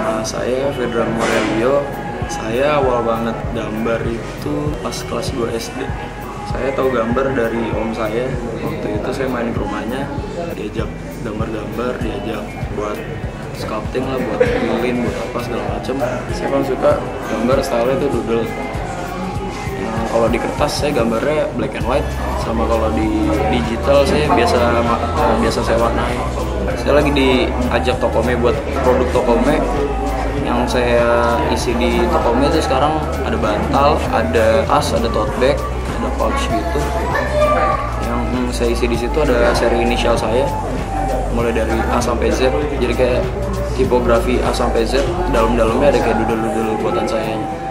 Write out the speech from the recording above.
Nama saya Fedran Morelio. Saya awal banget gambar itu pas kelas 2 SD. Saya tahu gambar dari om saya. Waktu itu saya main ke rumahnya, diajak gambar-gambar, diajak buat sculpting lah, buat lilin, buat apa segala macem. Saya paling suka gambar style itu doodle. Kalau di kertas saya gambarnya black and white, sama kalau di digital saya biasa saya warnai. Saya lagi diajak Tokome buat produk Tokome. Yang saya isi di Tokome itu sekarang ada bantal, ada tas, ada tote bag, ada pouch gitu. Yang saya isi di situ ada seri inisial saya, mulai dari A sampai Z. Jadi kayak tipografi A sampai Z, dalam-dalamnya ada kayak doodle-doodle buatan saya.